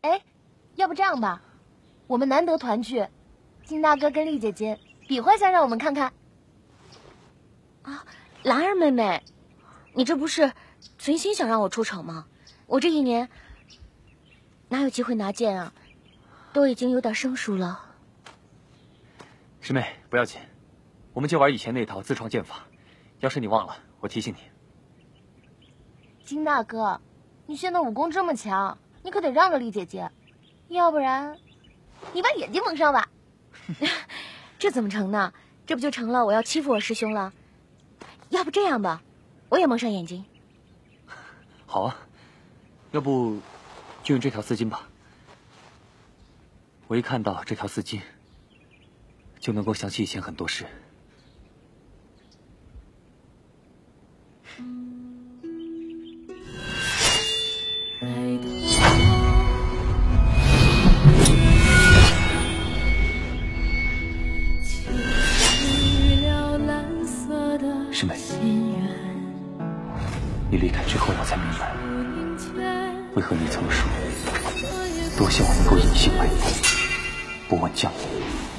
哎，要不这样吧，我们难得团聚，金大哥跟丽姐姐比划一下，让我们看看。 啊，兰儿妹妹，你这不是存心想让我出丑吗？我这一年哪有机会拿剑啊，都已经有点生疏了。 师妹，不要紧，我们就玩以前那套自创剑法。要是你忘了，我提醒你。 金大哥，你现在武功这么强，你可得让着丽姐姐，要不然你把眼睛蒙上吧。 这怎么成呢？这不就成了我要欺负我师兄了？要不这样吧，我也蒙上眼睛。 好啊，要不就用这条丝巾吧。我一看到这条丝巾，就能够想起以前很多事。师妹，你离开之后，我才明白，为何你曾说，多希望能够隐姓埋名，不问江湖。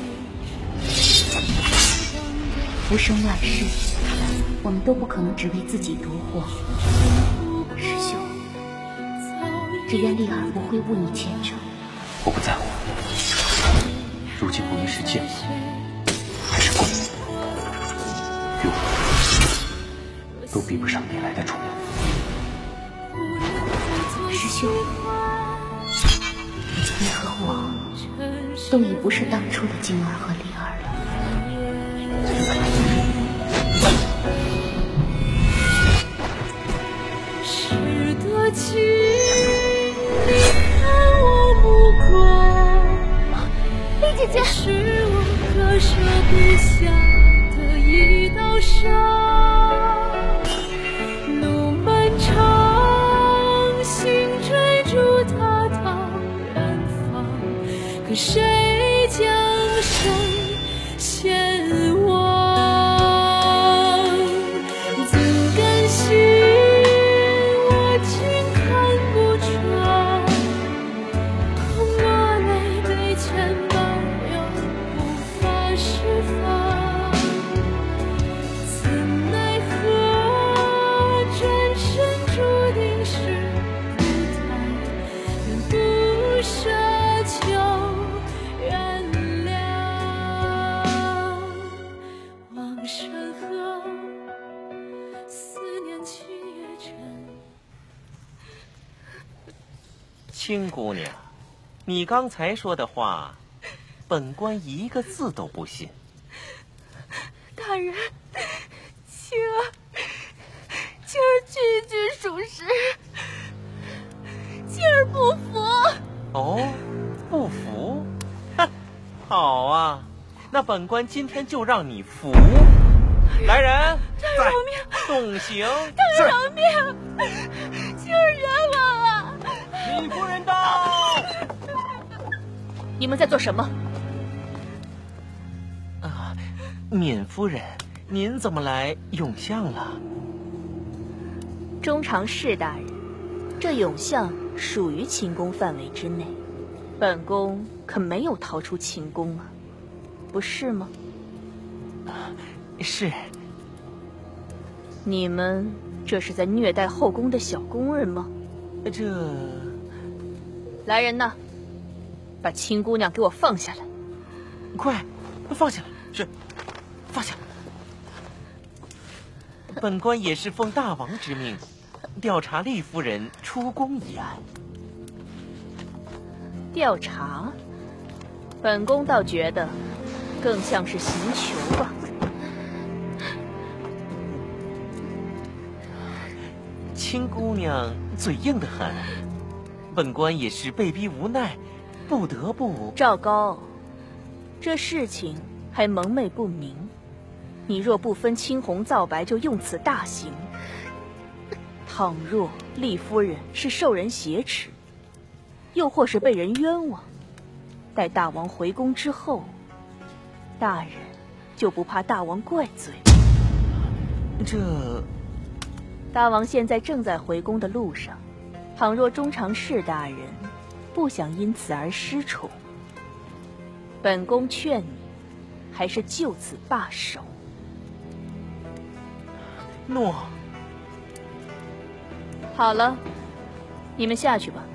浮生万事，我们都不可能只为自己夺获。师兄，只愿丽儿不会误你前程。 我不在乎，如今无论是剑法还是功夫，与我都比不上你来的重要。 师兄，你和我都已不是当初的静儿和丽儿了。 是多情，你看我目光， 丽姐姐， 是我割舍不下的一道伤。路漫长，心追逐它到远方，可谁将谁先忘？怎甘心我竟看不穿，抹泪对牵绊又无法释放，怎奈何转身注定是孤单，愿不奢求原谅。望山河，思念情也真。 青姑娘，你刚才说的话，本官一个字都不信。 大人，青儿句句属实，青儿不服。 哦，不服？哼，好啊，那本官今天就让你服。来人， 饶命！ 动刑！ 大人饶命！青儿冤枉啊！ 李夫人到！ 你们在做什么？ 啊，闵夫人，您怎么来永巷了？ 中常侍大人，这永巷属于秦宫范围之内，本宫可没有逃出秦宫啊，不是吗？ 是。 你们这是在虐待后宫的小宫人吗？ 这…… 来人呐，把青姑娘给我放下来！ 快，放下来！是，放下。本官也是奉大王之命，调查丽夫人出宫一案。 调查？本宫倒觉得更像是刑求吧。 青姑娘嘴硬得很，本官也是被逼无奈，不得不。 赵高，这事情还蒙昧不明，你若不分青红皂白就用此大刑，倘若丽夫人是受人挟持，又或是被人冤枉，待大王回宫之后，大人就不怕大王怪罪？ 这…… 大王现在正在回宫的路上，倘若中常侍大人不想因此而失宠。本宫劝你，还是就此罢手。 诺。 好了，你们下去吧。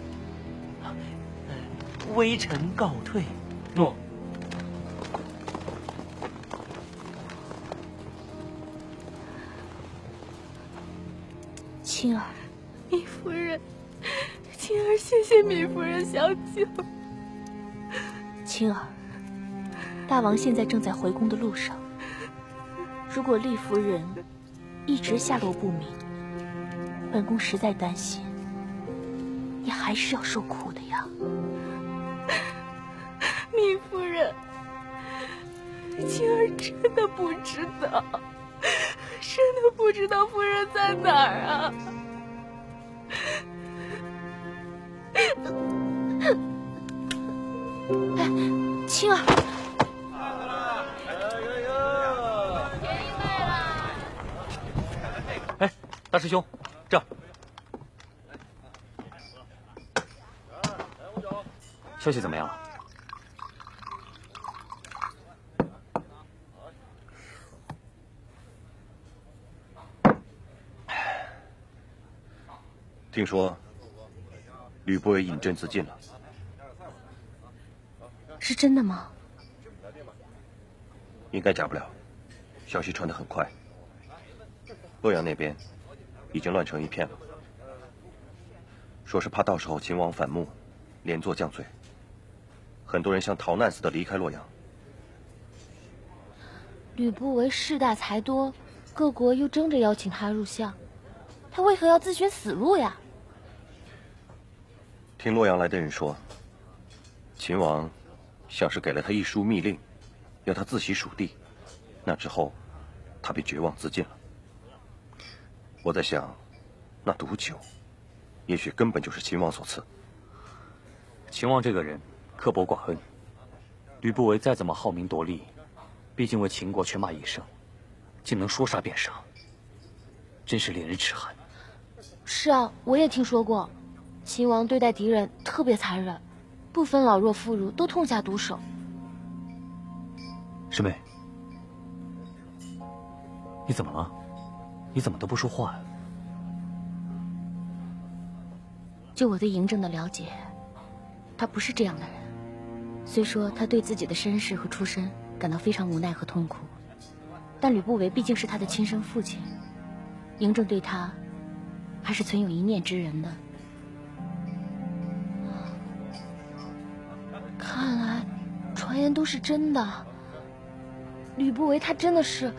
微臣告退。 诺。 青儿， 糜夫人，青儿谢谢糜夫人相救。 青儿，大王现在正在回宫的路上，如果丽夫人一直下落不明，本宫实在担心你还是要受苦的呀。 糜夫人，青儿真的不知道，真的不知道夫人在哪儿啊！ 哎，青儿， 哎，大师兄，这儿。消息怎么样了？ 听说吕不韦饮鸩自尽了， 是真的吗？ 应该假不了，消息传得很快。洛阳那边已经乱成一片了，说是怕到时候秦王反目，连坐降罪，很多人像逃难似的离开洛阳。 吕不韦势大财多，各国又争着邀请他入相，他为何要自寻死路呀？ 听洛阳来的人说，秦王像是给了他一书密令，要他自洗蜀地，那之后他便绝望自尽了。我在想，那毒酒也许根本就是秦王所赐。 秦王这个人刻薄寡恩，吕不韦再怎么好名夺利，毕竟为秦国犬马一生，竟能说杀便杀，真是令人齿寒。 是啊，我也听说过，秦王对待敌人特别残忍，不分老弱妇孺都痛下毒手。 师妹，你怎么了？你怎么都不说话呀？ 就我对嬴政的了解，他不是这样的人。虽说他对自己的身世和出身感到非常无奈和痛苦，但吕不韦毕竟是他的亲生父亲，嬴政对他还是存有一念之仁的。看来传言都是真的，吕不韦他真的是……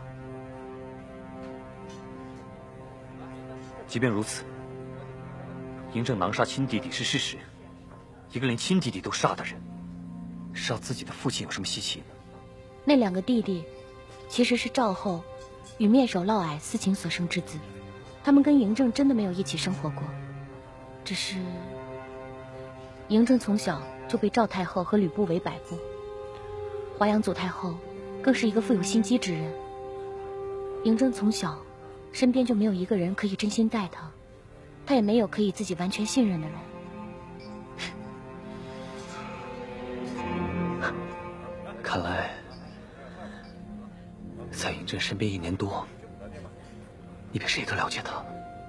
即便如此，嬴政囊杀亲弟弟是事实，一个连亲弟弟都杀的人，杀自己的父亲有什么稀奇呢？ 那两个弟弟其实是赵后与面首嫪毐私情所生之子，他们跟嬴政真的没有一起生活过，只是嬴政从小就被赵太后和吕不韦摆布，华阳祖太后更是一个富有心机之人，嬴政从小身边就没有一个人可以真心待他，他也没有可以自己完全信任的人。 看来在嬴政身边1年多，你比谁都了解他。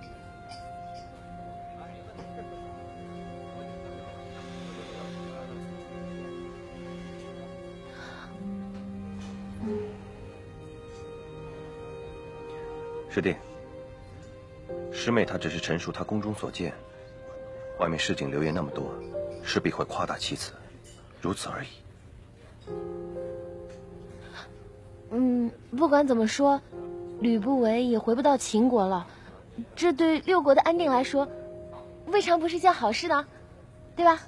师弟，师妹她只是陈述她宫中所见，外面市井流言那么多，势必会夸大其词，如此而已。 不管怎么说，吕不韦也回不到秦国了，这对6国的安定来说，未尝不是件好事呢，对吧？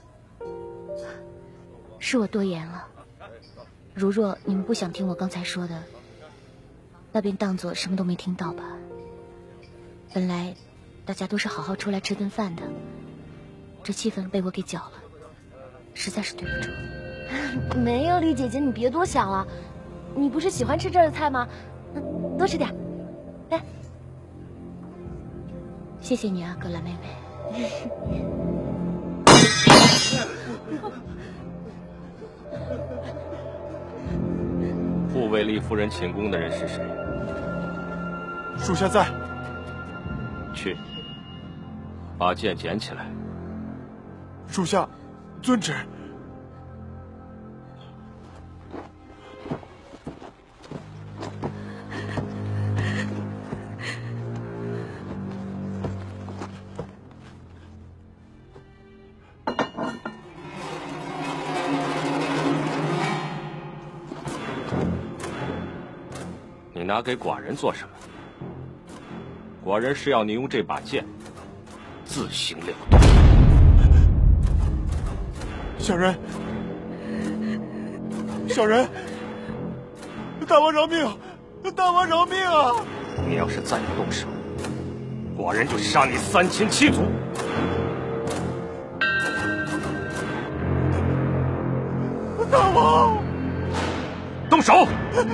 是我多言了，如若你们不想听我刚才说的，那便当作什么都没听到吧。本来大家都是好好出来吃顿饭的，这气氛被我给搅了，实在是对不住。没有，丽姐姐，你别多想了，你不是喜欢吃这儿的菜吗？多吃点，来，谢谢你啊，葛兰妹妹。 见厉夫人寝宫的人是谁？ 属下在。 去，把剑捡起来。 属下遵旨。 你拿给寡人做什么？寡人是要你用这把剑自行了断。 小人，小人，大王饶命！大王饶命啊！ 你要是再不动手，寡人就杀你3亲7族！ 大王， 动手！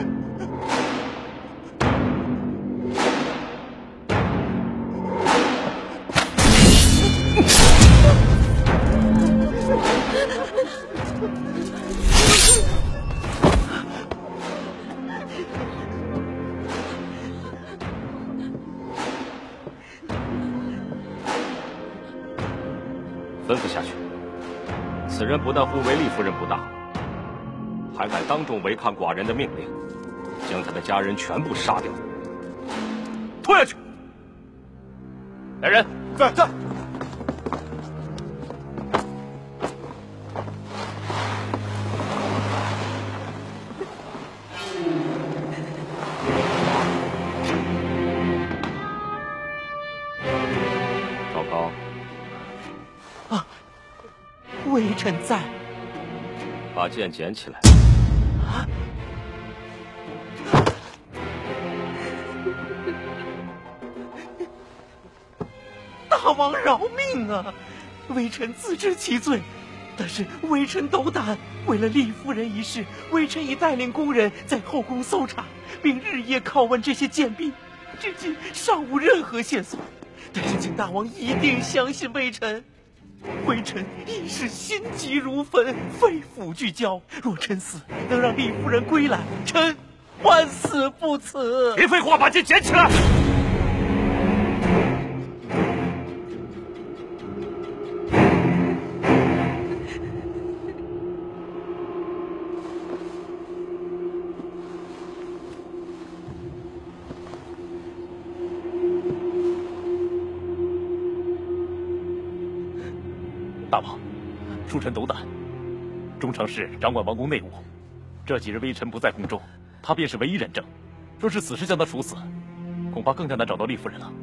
吩咐下去，此人不但护卫厉夫人不当，还敢当众违抗寡人的命令，将他的家人全部杀掉，拖下去。来人， 在。 赵高。 微臣在。 把剑捡起来。 大王饶命啊！微臣自知其罪，但是微臣斗胆，为了厉夫人一事，微臣已带领宫人在后宫搜查，并日夜拷问这些贱婢，至今尚无任何线索。但是请大王一定相信微臣。微臣已是心急如焚，肺腑俱焦。若臣死能让厉夫人归来，臣万死不辞。 别废话，把剑捡起来！ 大王，恕臣斗胆。中常侍掌管王宫内务，这几日微臣不在宫中，他便是唯一人证。若是此时将他处死，恐怕更加难找到厉夫人了。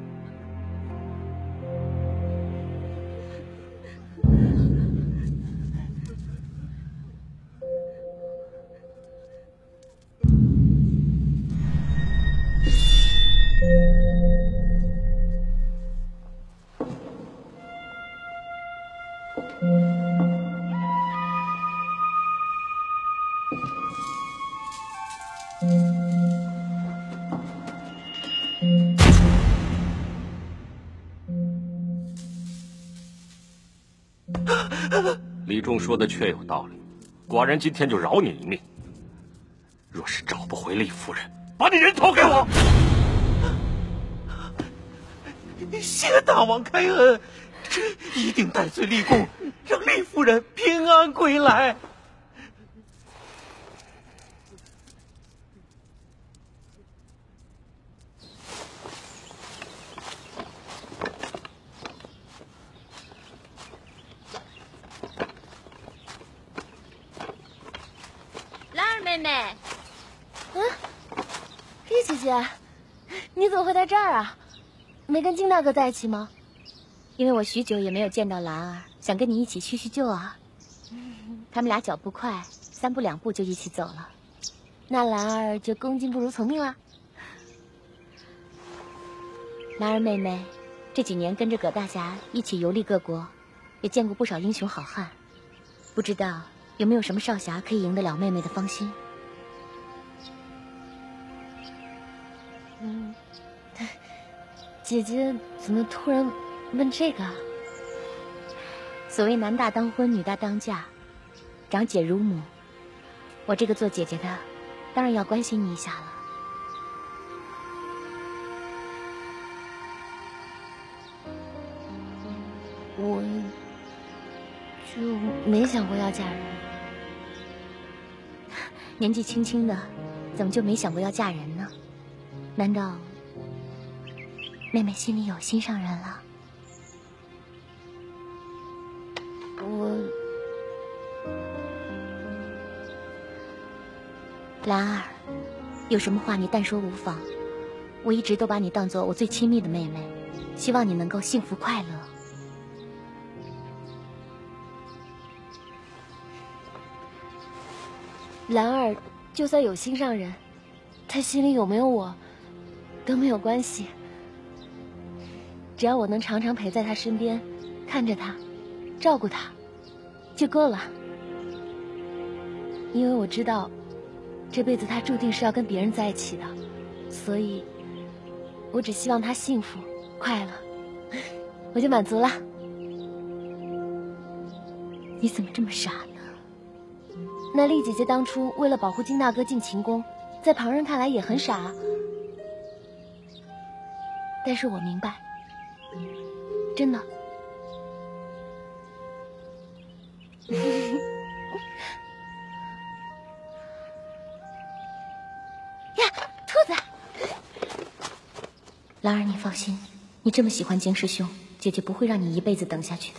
李仲说的确有道理，寡人今天就饶你一命。若是找不回厉夫人，把你人头给我！ 谢大王开恩，臣一定戴罪立功，让厉夫人平安归来。 妹妹，叶姐姐，你怎么会在这儿啊？没跟金大哥在一起吗？因为我许久也没有见到兰儿，想跟你一起叙叙旧啊。他们俩脚步快，3步2步就一起走了，那兰儿就恭敬不如从命啦。兰儿妹妹，这几年跟着葛大侠一起游历各国，也见过不少英雄好汉，不知道有没有什么少侠可以赢得了妹妹的芳心？姐姐怎么突然问这个？所谓男大当婚，女大当嫁，长姐如母。我这个做姐姐的， 当然要关心你一下了。我就没想过要嫁人。年纪轻轻的，怎么就没想过要嫁人呢？难道妹妹心里有心上人了？兰儿，有什么话你但说无妨。我一直都把你当做我最亲密的妹妹，希望你能够幸福快乐。兰儿就算有心上人，她心里有没有我都没有关系，只要我能常常陪在她身边，看着她，照顾她，就够了。因为我知道这辈子她注定是要跟别人在一起的，所以我只希望她幸福快乐，我就满足了。你怎么这么傻呢？那丽姐姐当初为了保护金大哥进秦宫，在旁人看来也很傻，但是我明白，真的。呀，兔子！兰儿，你放心，你这么喜欢金师兄，姐姐不会让你一辈子等下去的。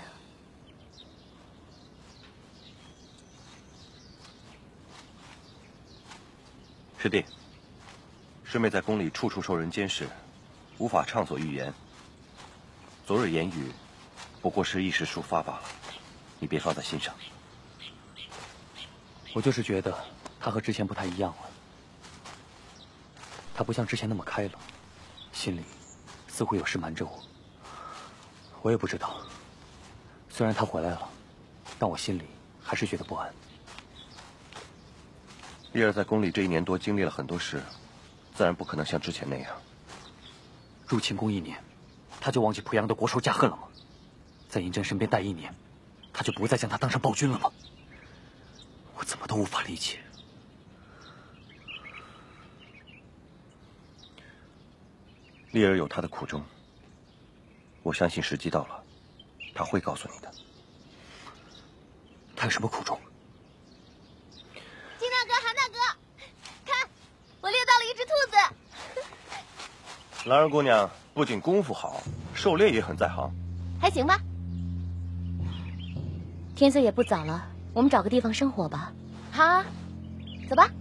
师弟，师妹在宫里处处受人监视，无法畅所欲言。昨日言语不过是一时抒发罢了，你别放在心上。 我就是觉得她和之前不太一样了，她不像之前那么开朗，心里似乎有事瞒着我。我也不知道，虽然她回来了，但我心里还是觉得不安。 丽儿在宫里这1年多经历了很多事，自然不可能像之前那样。 入秦宫1年，她就忘记濮阳的国仇家恨了吗？在嬴政身边待1年，她就不再将他当成暴君了吗？我怎么都无法理解。 丽儿有她的苦衷，我相信时机到了，她会告诉你的。 她有什么苦衷？ 金大哥，韩大哥，看，我猎到了一只兔子。 兰儿姑娘不仅功夫好，狩猎也很在行。 还行吧。天色也不早了，我们找个地方生火吧。好啊，走吧。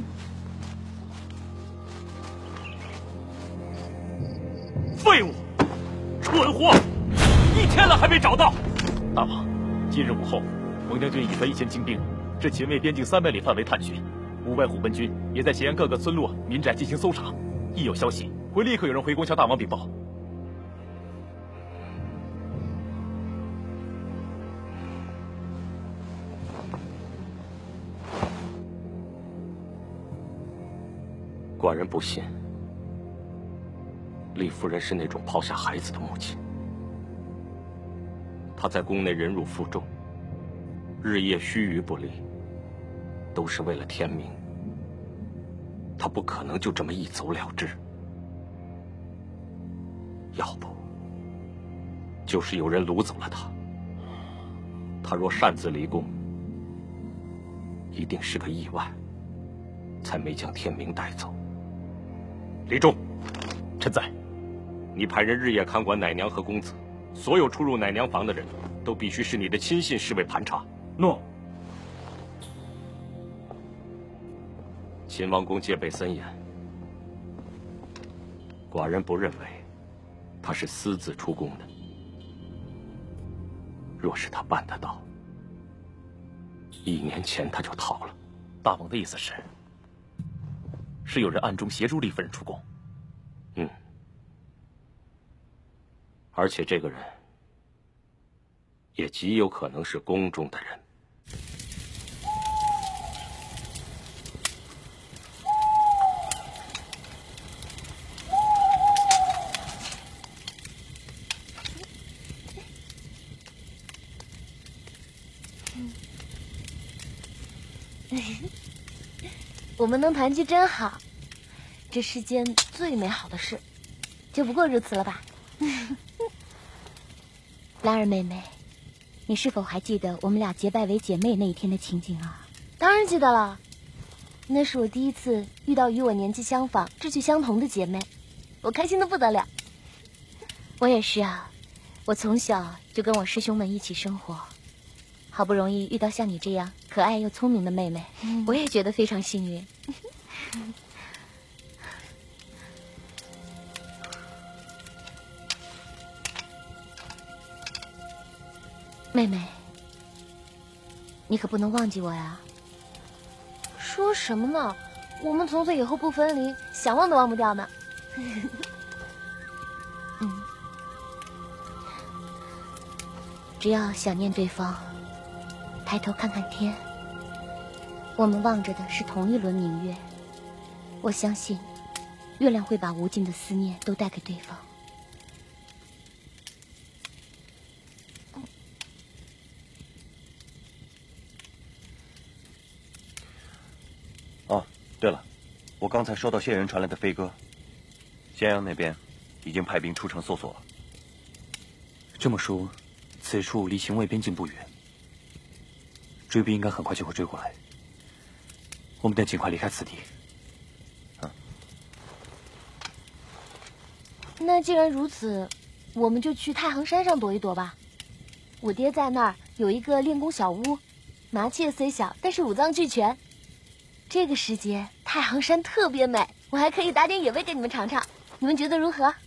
废物，蠢货！1天了还没找到。 大王，今日午后，蒙将军已率1000精兵至秦魏边境300里范围探寻，5万虎贲军也在秦安各个村落、民宅进行搜查。一有消息，会立刻有人回宫向大王禀报。 寡人不信，丽夫人是那种抛下孩子的母亲。她在宫内忍辱负重，日夜须臾不离，都是为了天明。她不可能就这么一走了之。要不，就是有人掳走了她。她若擅自离宫，一定是个意外，才没将天明带走。李忠， 臣在。 你派人日夜看管奶娘和公子，所有出入奶娘房的人都必须是你的亲信侍卫盘查。 诺。 秦王宫戒备森严，寡人不认为他是私自出宫的。若是他办得到，1年前他就逃了。 大王的意思是有人暗中协助丽夫人出宫？ 而且这个人也极有可能是宫中的人。 我们能团聚真好，这世间最美好的事，就不过如此了吧？兰儿妹妹，你是否还记得我们俩结拜为姐妹那一天的情景啊？当然记得了，那是我第一次遇到与我年纪相仿、志趣相同的姐妹，我开心的不得了。我也是啊，我从小就跟我师兄们一起生活，好不容易遇到像你这样可爱又聪明的妹妹，我也觉得非常幸运。妹妹，你可不能忘记我呀！说什么呢？我们从此以后不分离，想忘都忘不掉呢。只要想念对方，抬头看看天，我们望着的是同一轮明月。我相信，月亮会把无尽的思念都带给对方。 哦，对了，我刚才收到县人传来的飞鸽，咸阳那边已经派兵出城搜索了。 这么说，此处离秦魏边境不远，追兵应该很快就会追过来。我们得尽快离开此地。 那既然如此，我们就去太行山上躲一躲吧。我爹在那儿有一个练功小屋，麻雀虽小，但是五脏俱全。这个时节，太行山特别美，我还可以打点野味给你们尝尝，你们觉得如何？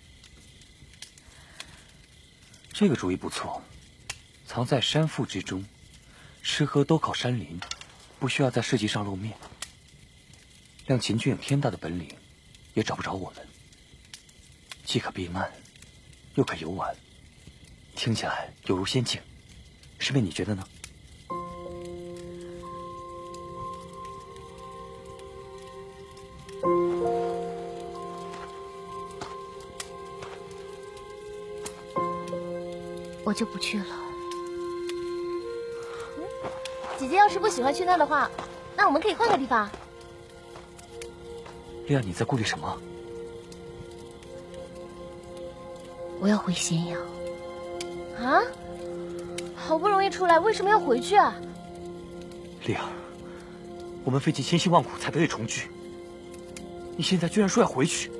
这个主意不错，藏在山腹之中，吃喝都靠山林，不需要在市集上露面。亮秦军有天大的本领，也找不着我们。既可避难，又可游玩，听起来犹如仙境。师妹，你觉得呢？ 我就不去了。姐姐要是不喜欢去那的话，那我们可以换个地方。 莉亚，你在顾虑什么？ 我要回咸阳。啊？好不容易出来，为什么要回去啊？ 莉亚，我们费尽千辛万苦才得以重聚，你现在居然说要回去？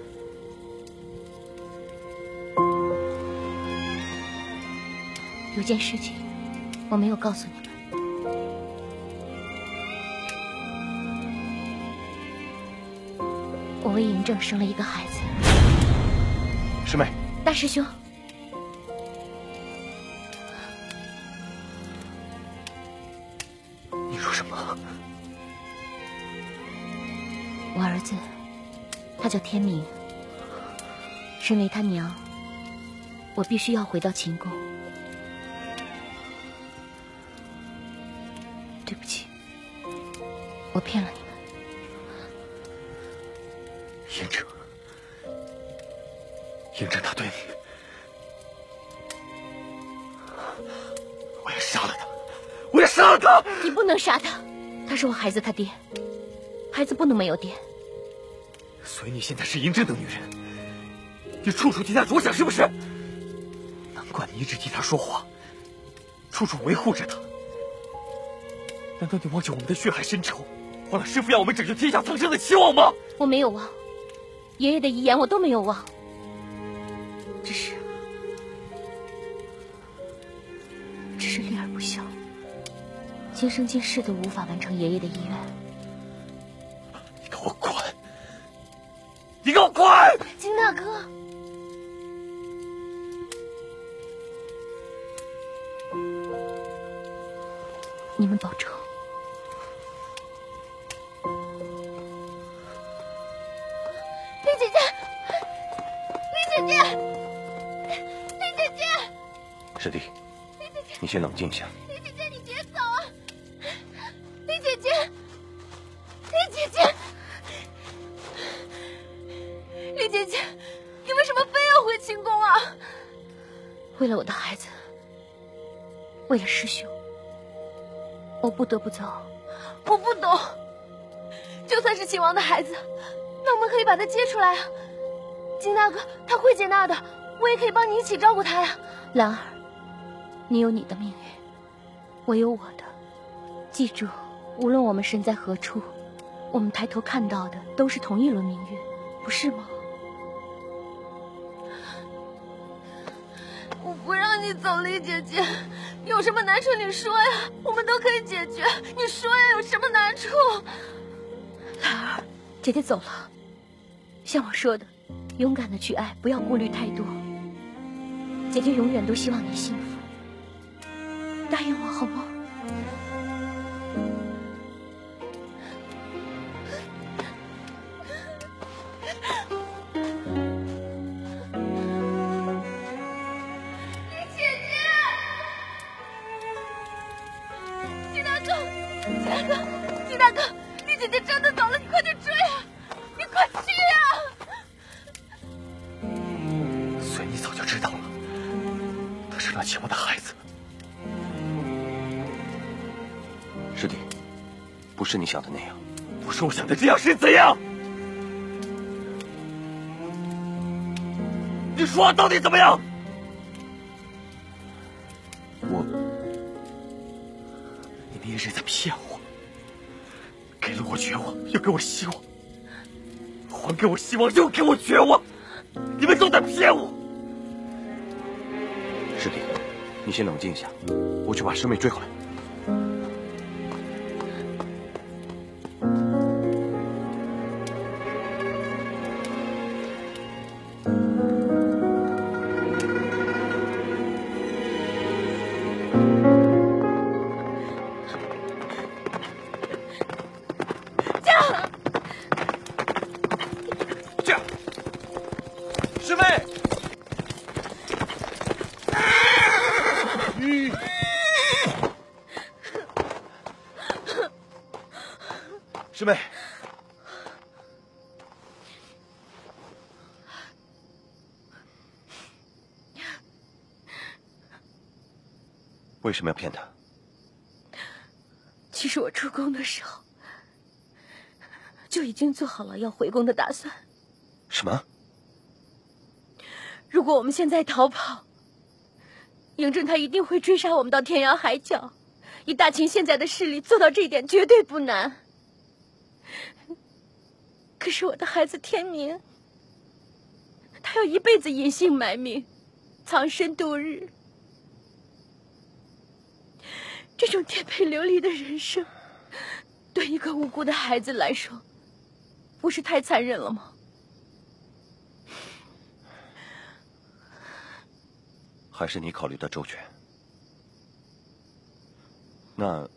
有件事情我没有告诉你们。我为嬴政生了一个孩子。 师妹， 大师兄， 你说什么？ 我儿子，他叫天明。身为他娘，我必须要回到秦宫。对不起，我骗了你们。 嬴政他对你，我要杀了他，我要杀了他！ 你不能杀他，他是我孩子他爹，孩子不能没有爹。 所以你现在是嬴政的女人，你处处替他着想，是不是？难怪你一直替他说话，处处维护着他。难道你忘记我们的血海深仇，忘了师父要我们拯救天下苍生的期望吗？ 我没有忘，爷爷的遗言我都没有忘，只是丽儿不孝，今生今世都无法完成爷爷的遗愿。 你给我滚！你给我滚！ 金大哥，你们保重。丽姐姐，丽姐姐，丽姐姐， 师弟，你先冷静一下。 丽姐姐，你别走啊！丽姐姐，丽姐姐，丽姐姐，你为什么非要回秦宫啊？为了我的孩子，为了师兄，我不得不走。我不懂， 就算是秦王的孩子，那我们可以把他接出来啊。金大哥他会接纳的，我也可以帮你一起照顾他呀。 兰儿，你有你的命运，我有我的。记住，无论我们身在何处，我们抬头看到的都是同一轮明月，不是吗？ 我不让你走，丽姐姐，有什么难处你说呀，我们都可以解决。你说呀，有什么难处？ 兰儿，姐姐走了。像我说的，勇敢的去爱，不要顾虑太多。姐姐永远都希望你幸福，答应我好吗？ 金大哥，丽姐姐真的走了，你快点追啊！你快去啊！ 虽你早就知道了，他是那秦王的孩子。 师弟，不是你想的那样。 不是我想的这样是怎样？你说到底怎么样？你们一直在骗我，给了我绝望，又给我希望，还给我希望，又给我绝望，你们都在骗我。 师弟，你先冷静一下，我去把师妹追回来。 师妹， 为什么要骗他？ 其实我出宫的时候就已经做好了要回宫的打算。 什么？ 如果我们现在逃跑，嬴政他一定会追杀我们到天涯海角。以大秦现在的势力，做到这一点绝对不难。可是我的孩子天明，他要一辈子隐姓埋名，藏身度日。这种颠沛流离的人生，对一个无辜的孩子来说，不是太残忍了吗？ 还是你考虑的周全。那，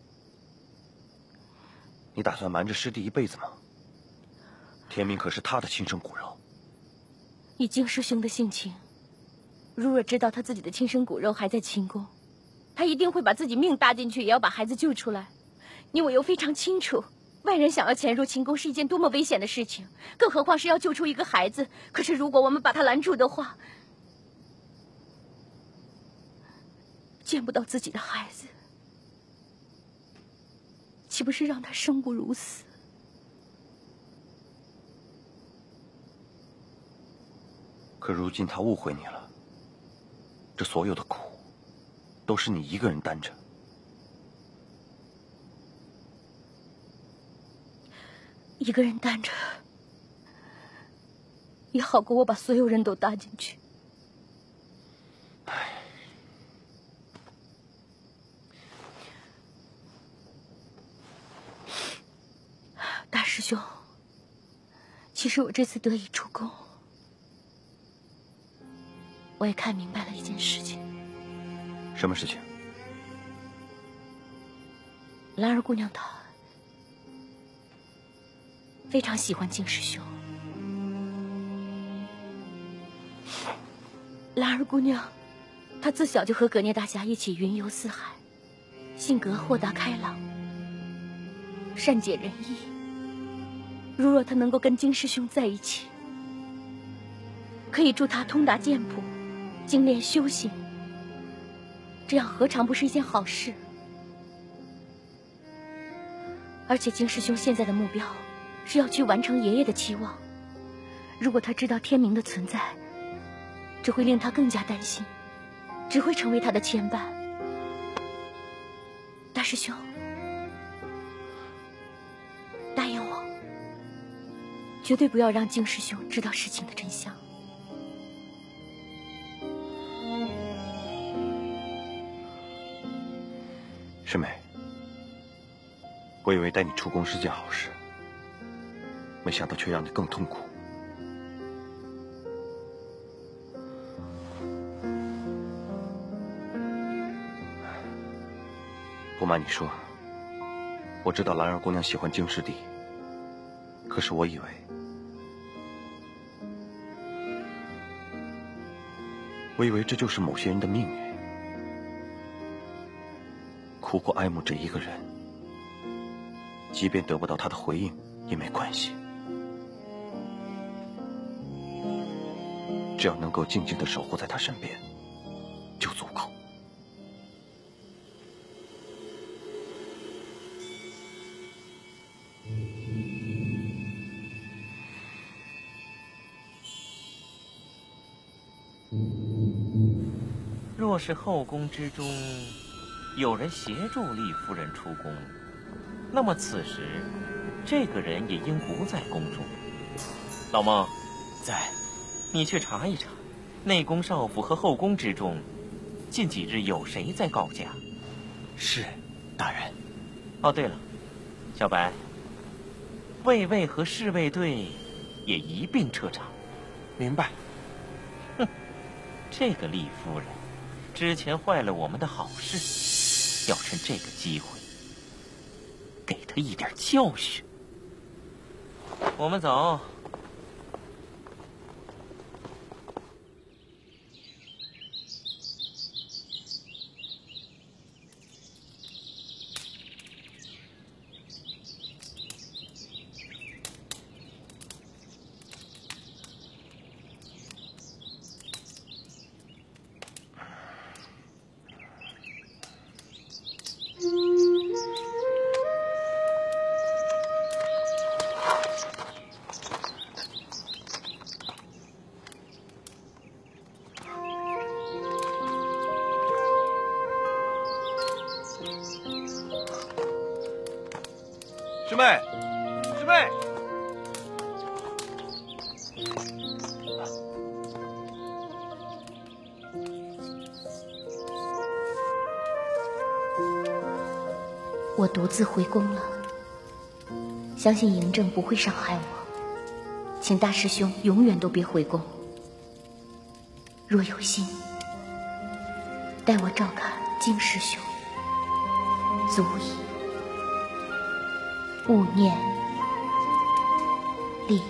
你打算瞒着师弟一辈子吗？天明可是他的亲生骨肉。 以京师兄的性情，如若知道他自己的亲生骨肉还在秦宫，他一定会把自己命搭进去，也要把孩子救出来。你我又非常清楚，外人想要潜入秦宫是一件多么危险的事情，更何况是要救出一个孩子。可是如果我们把他拦住的话，见不到自己的孩子，岂不是让他生不如死？ 可如今他误会你了，这所有的苦，都是你一个人担着。 一个人担着，也好过我把所有人都搭进去。大师兄，其实我这次得以出宫，我也看明白了一件事情。 什么事情？ 兰儿姑娘她非常喜欢京师兄。兰儿姑娘，她自小就和葛聂大侠一起云游四海，性格豁达开朗，善解人意。如若她能够跟京师兄在一起，可以助他通达剑谱，精炼修行，这样何尝不是一件好事？而且京师兄现在的目标是要去完成爷爷的期望。如果他知道天明的存在，只会令他更加担心，只会成为他的牵绊。大师兄，答应我，绝对不要让靖师兄知道事情的真相。 师妹，我以为带你出宫是件好事，没想到却让你更痛苦。不瞒你说，我知道兰儿姑娘喜欢靖师弟，可是我以为这就是某些人的命运。苦苦爱慕着一个人，即便得不到他的回应也没关系，只要能够静静地守护在他身边就足够。 若是后宫之中有人协助丽夫人出宫，那么此时这个人也应不在宫中。老孟， 在， 你去查一查，内宫少府和后宫之中，近几日有谁在告假？ 是，大人。 哦，对了，小白，卫尉和侍卫队也一并彻查。 明白。 哼，这个丽夫人之前坏了我们的好事，要趁这个机会给她一点教训。我们走。 师妹，师妹， 我独自回宫了，相信嬴政不会伤害我，请大师兄永远都别回宫。若有心，待我照看靖师兄，足矣。勿念力。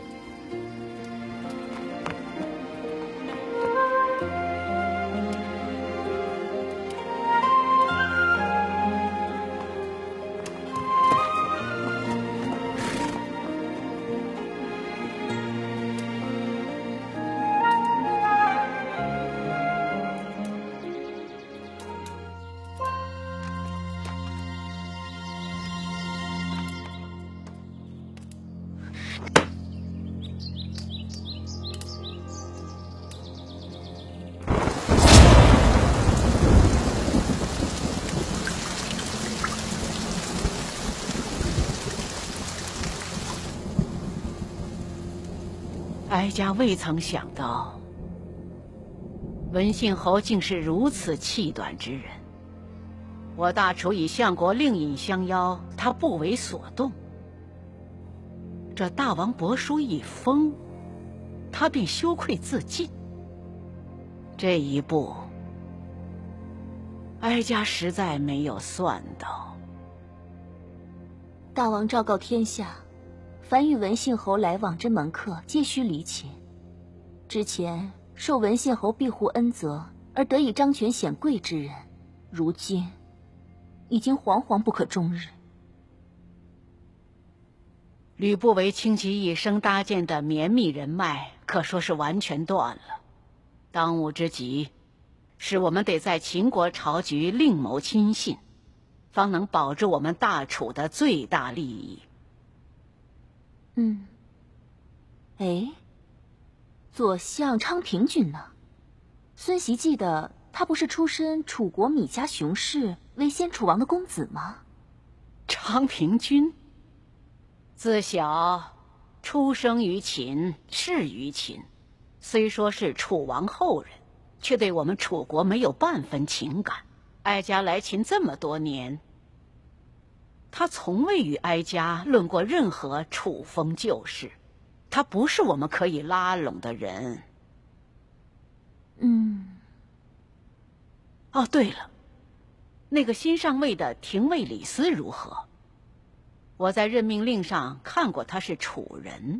哀家未曾想到，文信侯竟是如此气短之人。我大厨以相国另引相邀，他不为所动。这大王帛书一封，他便羞愧自尽。这一步，哀家实在没有算到。 大王昭告天下，凡与文信侯来往之门客，皆须离秦。之前受文信侯庇护恩泽而得以彰权显贵之人，如今已经惶惶不可终日。 吕不韦倾其一生搭建的绵密人脉，可说是完全断了。当务之急，是我们得在秦国朝局另谋亲信，方能保住我们大楚的最大利益。 哎，左相昌平君呢？孙袭记得他不是出身楚国芈家雄氏魏先楚王的公子吗？ 昌平君自小出生于秦，事于秦，虽说是楚王后人，却对我们楚国没有半分情感。哀家来秦这么多年，他从未与哀家论过任何楚风旧事，他不是我们可以拉拢的人。哦，对了，那个新上位的廷尉李斯如何？我在任命令上看过他是楚人。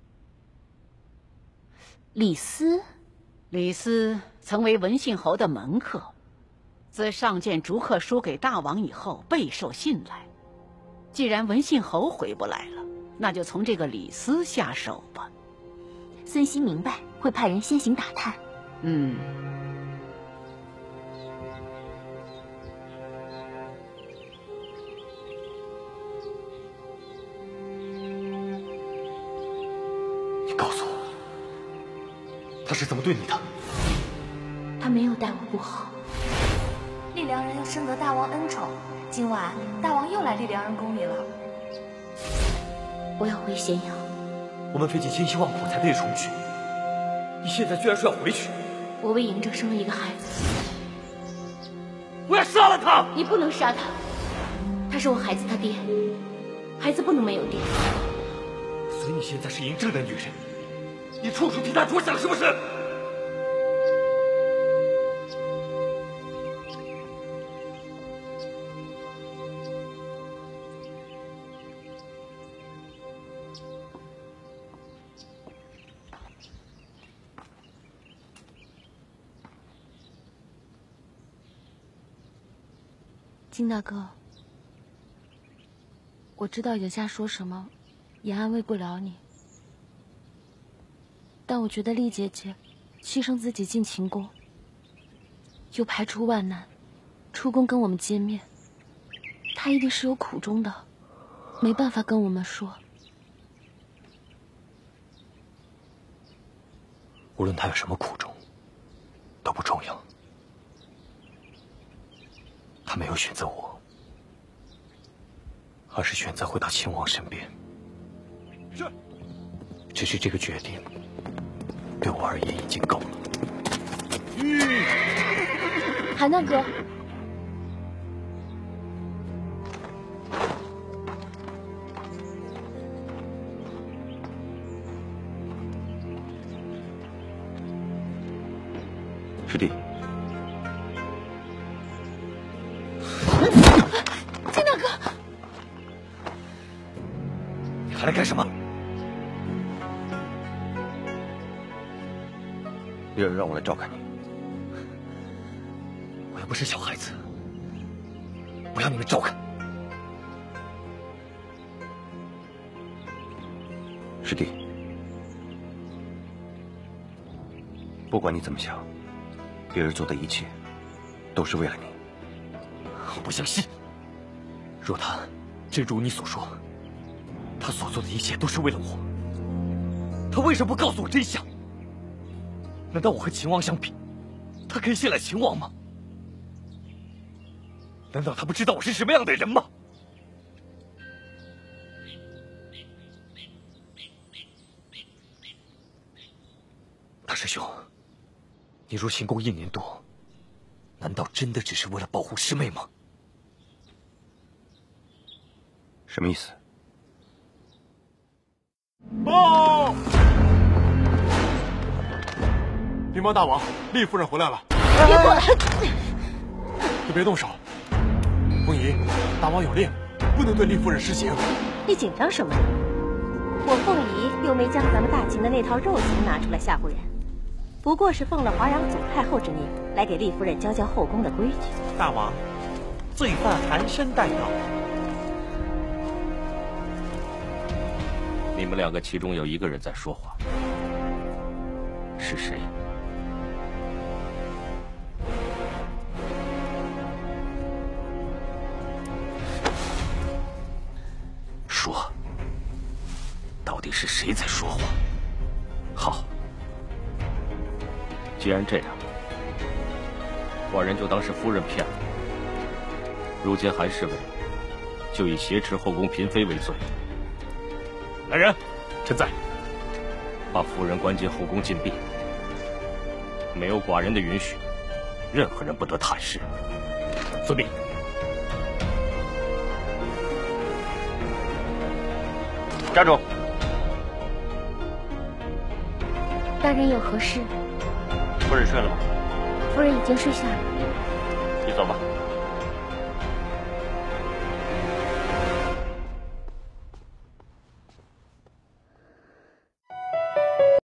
李斯曾为文信侯的门客，自上谏逐客书给大王以后备受信赖。既然文信侯回不来了，那就从这个李斯下手吧。 孙熙明白，会派人先行打探。 你告诉我，他是怎么对你的？ 他没有待我不好。 丽良人又深得大王恩宠，今晚大王又来丽良人宫里了。 我要回咸阳。 我们费尽千辛万苦才得以重聚，你现在居然说要回去？ 我为嬴政生了一个孩子， 我要杀了他！ 你不能杀他，他是我孩子他爹，孩子不能没有爹。 所以你现在是嬴政的女人，你处处替他着想，是不是？ 金大哥，我知道眼下说什么也安慰不了你，但我觉得丽姐姐牺牲自己进秦宫，又排除万难出宫跟我们见面，她一定是有苦衷的，没办法跟我们说。 无论她有什么苦衷，都不重要。他没有选择我，而是选择回到秦王身边。是。只是这个决定，对我而言已经够了。 韩大哥， 师弟。 还来干什么？ 别人让我来照看你。 我又不是小孩子，不要你们照看。 师弟，不管你怎么想，别人做的一切都是为了你。 我不相信。若他真如你所说，他所做的一切都是为了我，他为什么不告诉我真相？难道我和秦王相比，他可以信赖秦王吗？难道他不知道我是什么样的人吗？大师兄，你入秦宫1年多，难道真的只是为了保护师妹吗？ 什么意思？ 报！禀报大王，厉夫人回来了。 别过来！ 可别动手。凤仪，大王有令，不能对厉夫人施行。 你紧张什么呢？我凤仪又没将咱们大秦的那套肉刑拿出来吓唬人，不过是奉了华阳祖太后之命，来给厉夫人教教后宫的规矩。 大王，罪犯含声带告。 你们两个其中有一个人在说话，是谁？ 说。 到底是谁在说谎？好，既然这样，寡人就当是夫人骗了。如今韩侍卫就以挟持后宫嫔妃为罪。来人，臣在。把夫人关进后宫禁闭，没有寡人的允许，任何人不得探视。遵命。站住！ 大人有何事？ 夫人睡了吗？ 夫人已经睡下了。 你走吧。